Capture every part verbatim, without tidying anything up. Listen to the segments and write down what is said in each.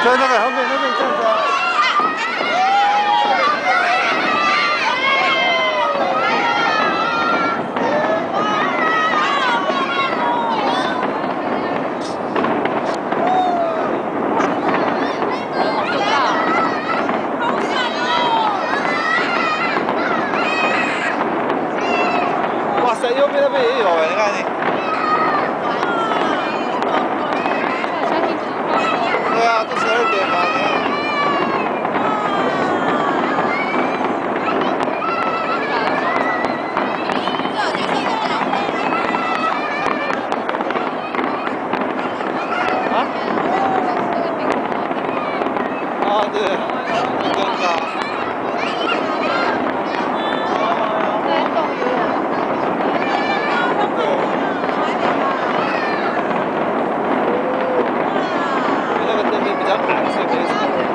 在那个后面那边站着。哇塞，右边那边也有哎，你看你。 对啊，都十二点了，你看。啊？啊，对，很尴尬。那个灯比较矮，所以没什么人。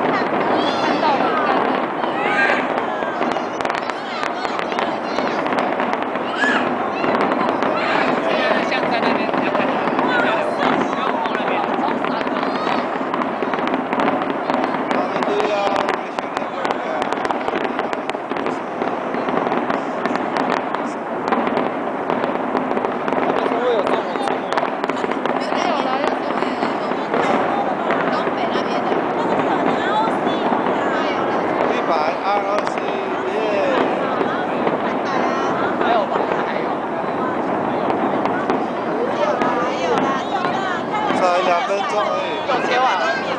两分钟而已。 六千万。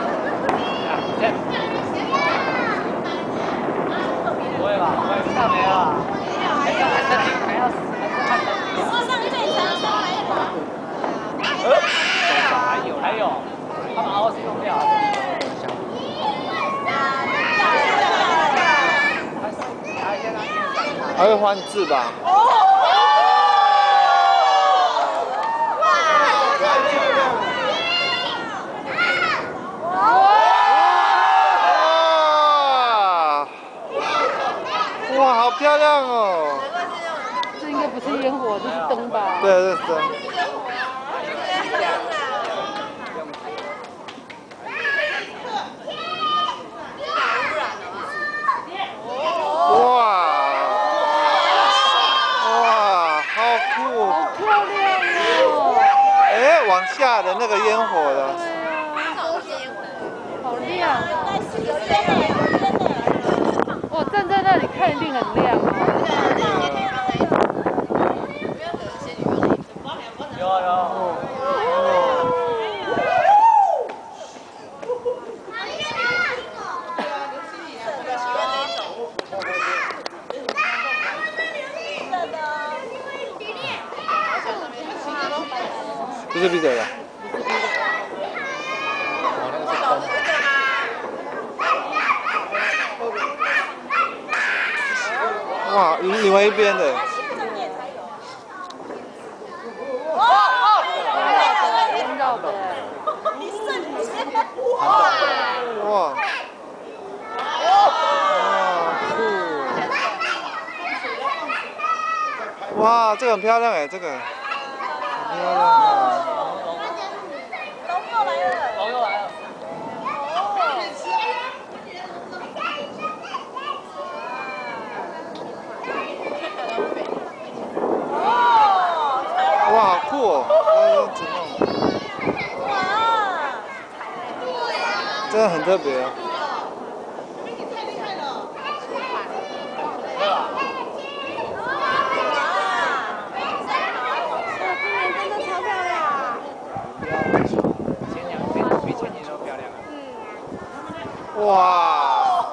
不会吧？不会，上没了。还要看登记，还要还是看登记。我上最长三百把。呃，还有还有，他们熬是用掉。 还会换字吧？ 哇，好漂亮哦！ 这应该不是烟火，这是灯吧？ 对，这是灯。哇！哇，好酷！ 好漂亮哦！ 哎，往下的那个烟火的。 好亮哦！ 我站在那里看一定很亮哦。 有有。 不是闭嘴的。哇，另另外一边的。 哦哦，听到的。 哇！哇！哇，这个很漂亮哎，这个。很漂亮啊！ 龙又来了。 龙又来了。 哇，好酷哦！哇，怎么？ 哇！ 真的很特别哦。 你太厉害了！ 对吧？ 哇！今年真的超漂亮。 前两年比前年都漂亮。 嗯。 哇！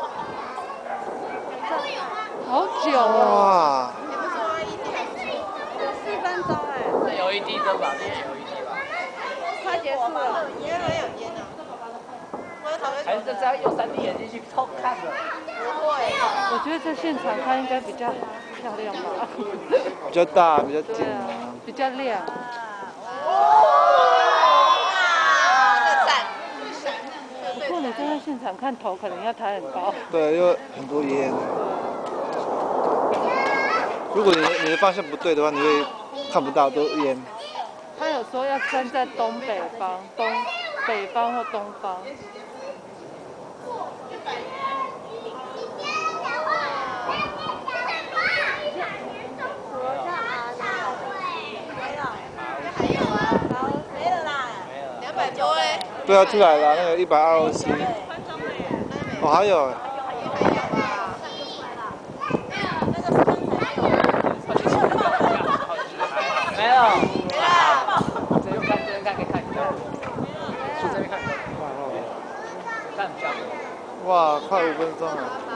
好久哦。 分钟哎， 是 L E D 灯吧？这是 L E D 吧？ 快结束了，烟还有烟呢。 还是这张用三 D 眼镜去偷看的？ 不会。 我觉得在现场看应该比较漂亮吧。 比较大，比较近啊，比较亮。 这赞。 不过你站在现场看头可能要抬很高。 对，因为很多烟。如果你你的方向不对的话，你会看不到都烟。 他有说要站在东北方、东北方或东方。 两百多哎。 对啊，出来了那个一百二 O C。哦，还有。 没有。没有。这边看，这边看，可以看一下。去这边看。看比较多。 哇，快五分钟了。